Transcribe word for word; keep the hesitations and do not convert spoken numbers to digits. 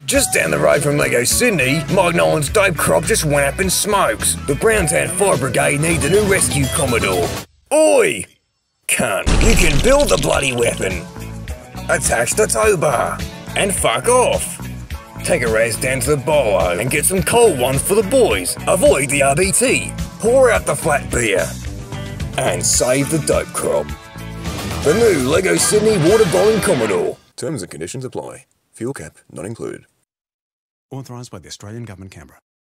Just down the road from Lego Sydney, Mike Nolan's dope crop just went up in smokes. The Browntown Fire Brigade needs a new rescue commodore. Oi! Cunt, you can build the bloody weapon. Attach the tow bar. And fuck off. Take a raz down to the bolo and get some cold ones for the boys. Avoid the R B T. Pour out the flat beer. And save the dope crop. The new Lego Sydney water bowling Commodore. Terms and conditions apply. Fuel cap not included. Authorised by the Australian Government, Canberra.